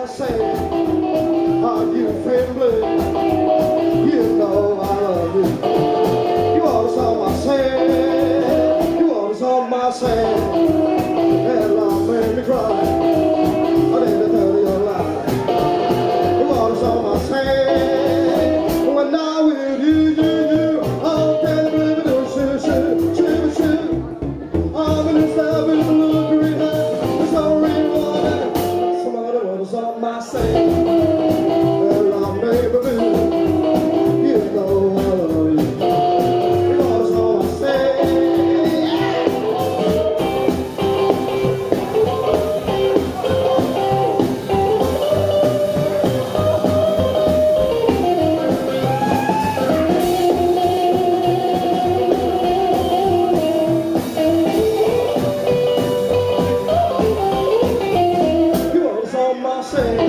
I say, are you feeling blue? You know I love you. You always on my sand. You always on my sand. That love made me cry. I didn't tell you a lie. You always on my sand. When I with you, I'll tell you, baby, do shoot. I'm in this love with a little green hat. It's all red water. Somebody was on my sand. That love made me blue. You know I love you. You always on my sand. You always on my sand.